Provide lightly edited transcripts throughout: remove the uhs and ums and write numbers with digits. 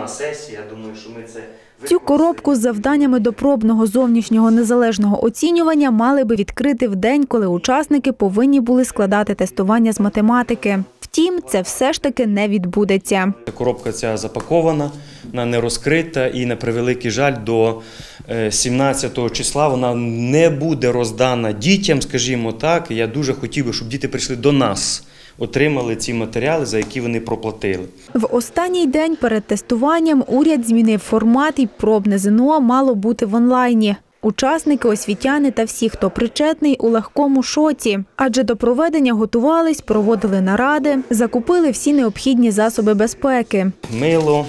на сесії. Я думаю, що ми це Цю коробку з завданнями до пробного зовнішнього незалежного оцінювання мали би відкрити в день, коли учасники повинні були складати тестування з математики. Втім, це все ж таки не відбудеться. Коробка ця запакована, вона не розкрита і, на превеликий жаль, до 17 числа вона не буде роздана дітям, скажімо так. Я дуже хотів би, щоб діти прийшли до нас, отримали ці матеріали, за які вони проплатили. В останній день перед тестуванням уряд змінив формат, і пробне ЗНО мало бути в онлайні. Учасники, освітяни та всі, хто причетний, у легкому шоці. Адже до проведення готувались, проводили наради, закупили всі необхідні засоби безпеки. Мило,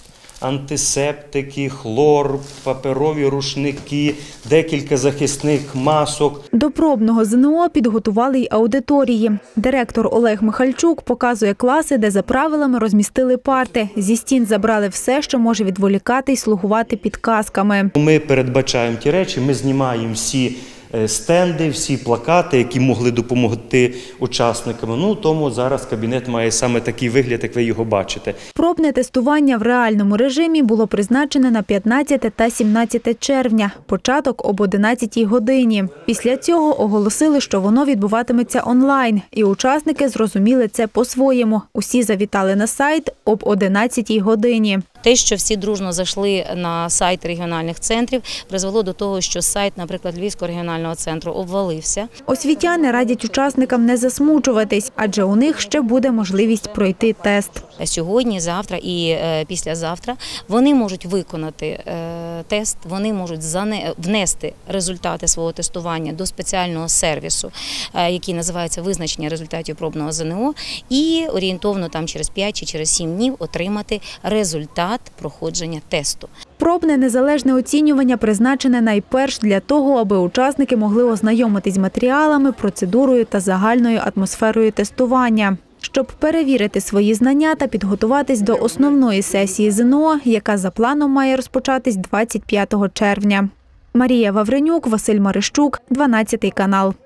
антисептики, хлор, паперові рушники, декілька захисних масок. До пробного ЗНО підготували й аудиторії. Директор Олег Михальчук показує класи, де за правилами розмістили парти. Зі стін забрали все, що може відволікати й слугувати підказками. Ми передбачаємо ті речі, ми знімаємо всі стенди, всі плакати, які могли допомогти учасникам. Тому зараз кабінет має саме такий вигляд, як ви його бачите. Пробне тестування в реальному режимі було призначене на 15 та 17 червня, початок об 11 годині. Після цього оголосили, що воно відбуватиметься онлайн, і учасники зрозуміли це по-своєму. Усі завітали на сайт об 11 годині. Те, що всі дружно зайшли на сайт регіональних центрів, призвело до того, що сайт, наприклад, Львівського регіонального центру обвалився. Освітяни радять учасникам не засмучуватись, адже у них ще буде можливість пройти тест. Сьогодні, завтра і післязавтра вони можуть виконати тест, вони можуть внести результати свого тестування до спеціального сервісу, який називається «Визначення результатів пробного ЗНО», і орієнтовно там через 5 чи через 7 днів отримати результат проходження тесту. Пробне незалежне оцінювання призначене найперш для того, аби учасники могли ознайомитись з матеріалами, процедурою та загальною атмосферою тестування. Щоб перевірити свої знання та підготуватись до основної сесії ЗНО, яка за планом має розпочатись 25 червня. Марія Вавренюк, Василь Марищук, 12 канал.